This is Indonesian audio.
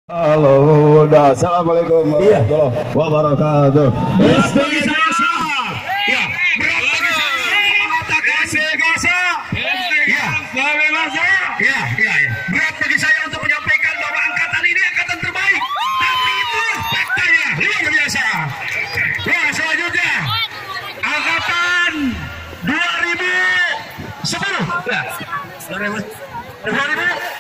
Halo, assalamualaikum warahmatullahi wabarakatuh. Bagi saya sah. Ya, berat bagi saya mengatakan ya, berat bagi saya untuk menyampaikan bahwa angkatan ini angkatan terbaik. Tapi itulah faktanya, luar biasa. Ya, selanjutnya angkatan 2010. Ya, 2010.